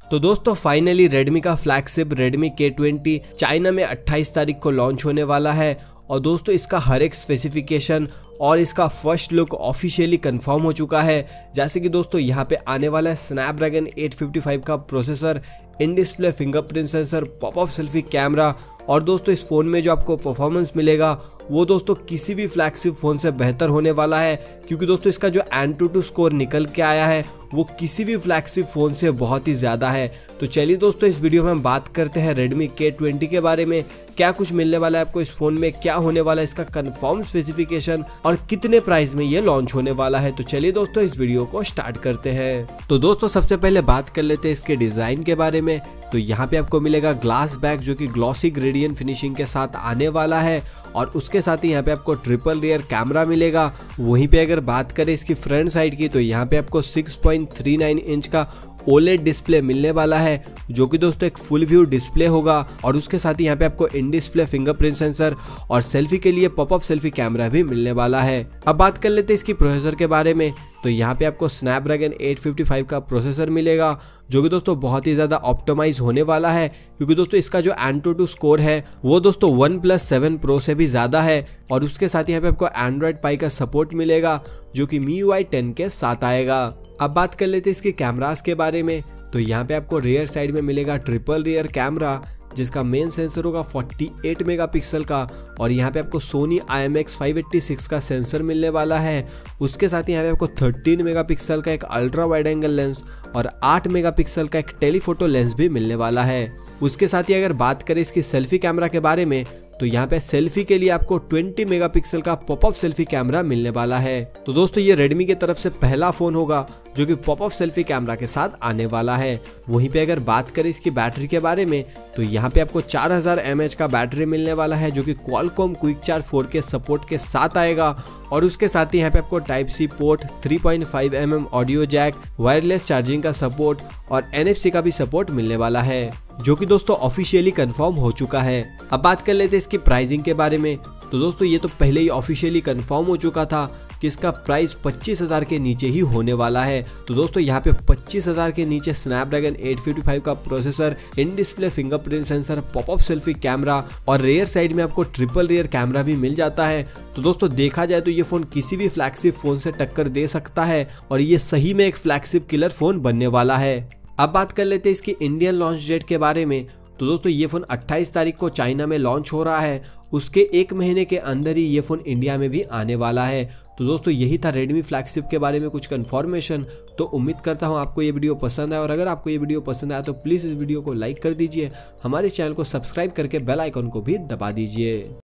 तो दोस्तों finally Redmi का फ्लैगशिप रेडमी K20 चाइना में 28 तारीख को लॉन्च होने वाला है। और दोस्तों इसका हर एक स्पेसिफिकेशन और इसका फर्स्ट लुक ऑफिशियली कंफर्म हो चुका है। जैसे कि दोस्तों यहाँ पे आने वाला है स्नैपड्रैगन 855 का processor, in display fingerprint sensor, pop up selfie camera. और दोस्तों इस फोन में जो आपको परफॉर्मेंस मिलेगा वो दोस्तों किसी भी फ्लैगशिप फोन से बेहतर होने वाला है, क्योंकि दोस्तों इसका जो AnTuTu स्कोर निकल के आया है वो किसी भी फ्लैगशिप फोन से बहुत ही ज्यादा है। तो चलिए दोस्तों इस वीडियो में हम बात करते हैं Redmi K20 के बारे में, क्या कुछ मिलने वाला है आपको इस फोन में, क्या होने वाला है इसका कंफर्म स्पेसिफिकेशन और कितने प्राइस में ये लॉन्च होने वाला है। तो चलिए दोस्तों इस वीडियो को स्टार्ट करते हैं। तो दोस्तों सबसे पहले बात कर लेते हैं इसके डिजाइन के बारे में। तो यहाँ पे आपको मिलेगा ग्लास बैक जो कि ग्लॉसी ग्रेडियंट फिनिशिंग के साथ आने वाला है, और उसके साथ ही यहाँ पे आपको ट्रिपल रियर कैमरा मिलेगा। वहीं पे अगर बात करें इसकी फ्रंट साइड की तो यहाँ पे आपको 6.39 इंच का OLED डिस्प्ले मिलने वाला है, जो कि दोस्तों एक फुल व्यू डिस्प्ले होगा। और उसके साथ ही यहाँ पे आपको इन डिस्प्ले फिंगरप्रिंट सेंसर और सेल्फी के लिए पॉपअप सेल्फी कैमरा भी मिलने वाला है। अब बात कर लेते हैं इसकी प्रोसेसर के बारे में। तो यहाँ पे आपको स्नैपड्रैगन 855 का प्रोसेसर मिलेगा, जो कि दोस्तों बहुत ही ज्यादा ऑप्टिमाइज होने वाला है, क्योंकि दोस्तों इसका जो AnTuTu स्कोर है वो दोस्तों OnePlus 7 Pro से भी ज्यादा है। और उसके साथ यहाँ पे आपको Android Pie का सपोर्ट मिलेगा, जो कि MIUI 10 के साथ आएगा। अब बात कर लेते हैं इसके कैमरास के बारे में। तो यहाँ पे आपको रियर साइड में मिलेगा ट्रिपल रियर कैमरा, जिसका मेन सेंसर होगा 48 मेगापिक्सल का, और यहाँ पे आपको सोनी IMX586 का सेंसर मिलने वाला है। उसके साथ ही यहाँ पे आपको 13 मेगापिक्सल का एक अल्ट्रा वाइड एंगल लेंस और 8 मेगापिक्सल का एक टेलीफोटो लेंस भी मिलने वाला है। उसके साथ ही अगर बात करें इसकी सेल्फी कैमरा के बारे में, तो यहाँ पे सेल्फी के लिए आपको 20 मेगापिक्सल का पॉपअप सेल्फी कैमरा मिलने वाला है। तो दोस्तों ये रेडमी की तरफ से पहला फोन होगा जो कि पॉपअप सेल्फी कैमरा के साथ आने वाला है। वहीं पे अगर बात करें इसकी बैटरी के बारे में, तो यहाँ पे आपको 4000 mAh का बैटरी मिलने वाला है, जो कि Qualcomm quick charge 4K support के साथ आएगा। और उसके साथ ही यहाँ पे आपको Type-C port, 3.5 mm audio jack, wireless charging का सपोर्ट और NFC का भी सपोर्ट मिलने वाला है, जो कि दोस्तों ऑफिशियली कंफर्म हो चुका है। अब बात कर लेते हैं इसकी प्राइसिंग के बारे में। तो दोस्तों ये तो पहले ही ऑफिशियली कंफर्म हो चुका था कि इसका प्राइस 25,000 के नीचे ही होने वाला है। तो दोस्तों यहाँ पे 25,000 के नीचे स्नैपड्रैगन 855 का processor, in display fingerprint sensor, pop up selfie camera और रियर साइड में आपको ट्रिपल रियर कैमरा भी मिल जाता है। तो दोस्तों देखा जाए तो ये फोन किसी भी फ्लैगशिप फोन से टक्कर दे सकता है, और ये सही में एक फ्लैगशिप किलर फोन बनने वाला है। अब बात कर लेते हैं इसकी इंडियन लॉन्च डेट के बारे में। तो दोस्तों ये फोन 28 तारीख को चाइना में लॉन्च हो रहा है, उसके एक महीने के अंदर ही ये फोन इंडिया में भी आने वाला है। तो दोस्तों यही था रेडमी फ्लैगशिप के बारे में कुछ कंफर्मेशन। तो उम्मीद करता हूँ आपको ये वीडियो पसंद आया, और अगर आपको ये वीडियो पसंद आया तो प्लीज़ इस वीडियो को लाइक कर दीजिए, हमारे चैनल को सब्सक्राइब करके बेल आइकन को भी दबा दीजिए।